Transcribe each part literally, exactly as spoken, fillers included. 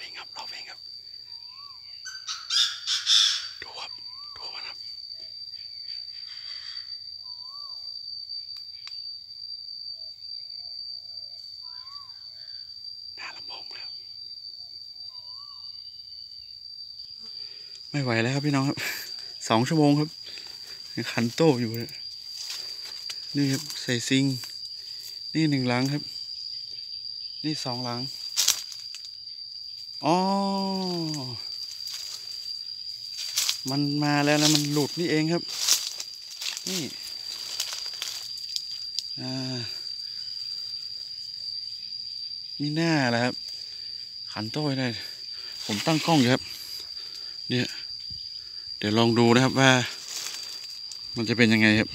งครับรอวิ่งครับดูครับดูมันครับหน้าลำโพงแล้วไม่ไหวแล้วครับพี่น้องครับสองชั่วโมงครับคันโต้อยู่เลยนี่ครับใส่ซิงนี่หนึ่งหลังครับนี่สองหลังอ๋อมันมาแล้วแล้วมันหลุดนี่เองครับนี่อ่านี่หน้าแหละครับขันโต้ได้ผมตั้งกล้องอยู่ครับเนี่ยเดี๋ยวลองดูนะครับว่ามันจะเป็นยังไงครับ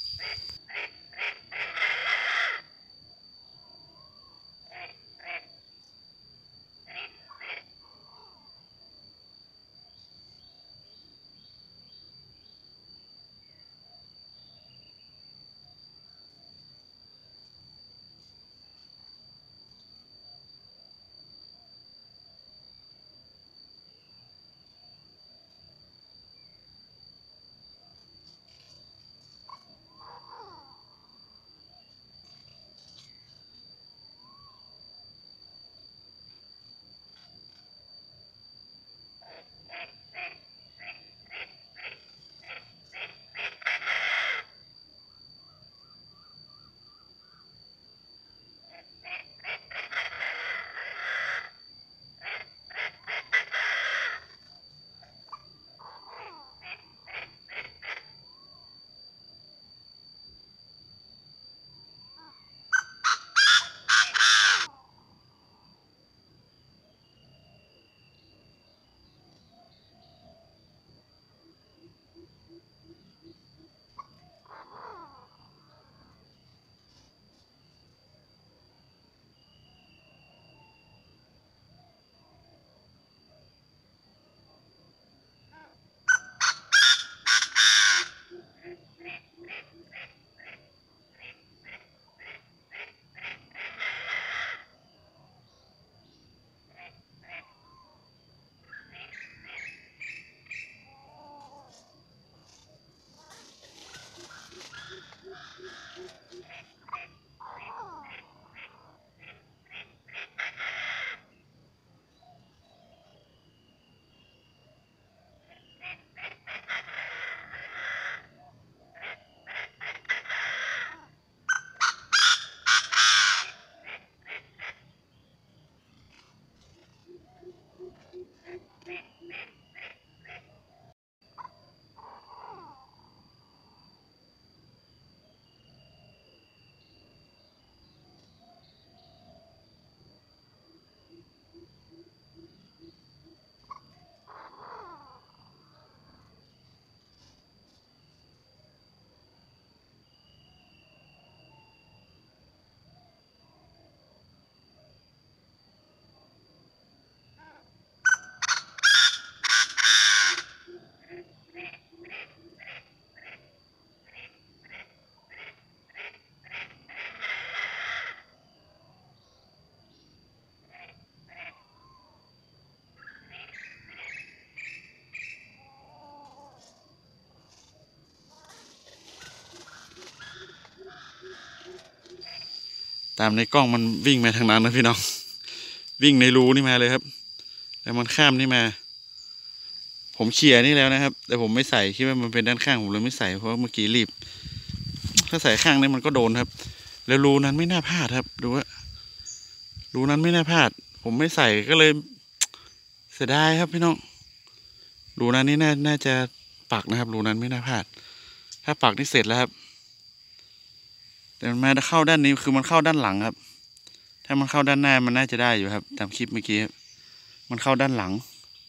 ตามในกล้องมันวิ่งมาทางนั้นนะพี่น้องวิ่งในรูนี่มาเลยครับแต่มันข้ามนี่มาผมเขี่ยนี่แล้วนะครับแต่ผมไม่ใส่คิดว่ามันเป็นด้านข้างผมเลยไม่ใส่เพราะเมื่อกี้รีบถ้าใส่ข้างนี้มันก็โดนครับแล้วรูนั้นไม่น่าพลาดครับดูว่ารูนั้นไม่น่าพลาดผมไม่ใส่ก็เลยเสียดายครับพี่น้องรูนั้นนี่น่าน่าจะปักนะครับรูนั้นไม่น่าพลาดถ้าปักนี่เสร็จแล้วครับแต่มันมาเข้าด้านนี้คือมันเข้าด้านหลังครับถ้ามันเข้าด้านหน้ามันน่าจะได้อยู่ครับตามคลิปเมื่อกี้มันเข้าด้านหลัง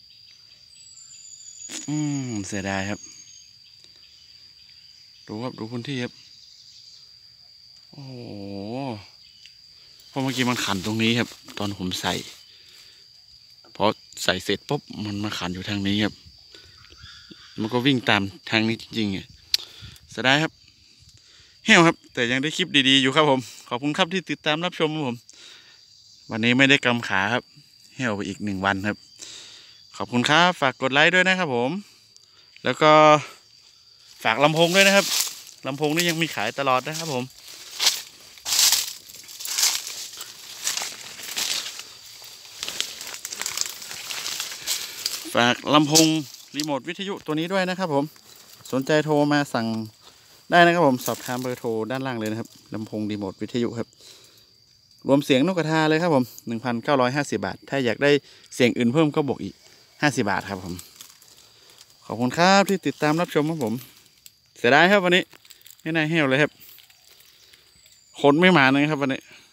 อืมเสียดายครับดูครับดูพื้นที่ครับโอ้โหเพราะเมื่อกี้มันขันตรงนี้ครับตอนผมใส่พอใส่เสร็จปุ๊บมันมาขันอยู่ทางนี้ครับมันก็วิ่งตามทางนี้จริงๆเสียดายครับเหี้ยวครับแต่ยังได้คลิปดีๆอยู่ครับผมขอบคุณครับที่ติดตามรับชมผมวันนี้ไม่ได้กำขาครับแห้วไปอีกหนึ่งวันครับขอบคุณครับฝากกดไลค์ด้วยนะครับผมแล้วก็ฝากลำโพงด้วยนะครับลำโพงนี่ยังมีขายตลอดนะครับผมฝากลำโพงรีโมทวิทยุตัวนี้ด้วยนะครับผมสนใจโทรมาสั่งได้นะครับผมสอบถามเบอร์โทรด้านล่างเลยนะครับลำโพงรีโมทวิทยุครับรวมเสียงนกกระทาเลยครับผม หนึ่งพันเก้าร้อยห้าสิบ บาทถ้าอยากได้เสียงอื่นเพิ่มก็บวกอีกห้าสิบบาทครับผมขอบคุณครับที่ติดตามรับชมครับผมเสียดายครับวันนี้ไม่น่าแห้วเลยครับคนไม่มาเลยครับวันนี้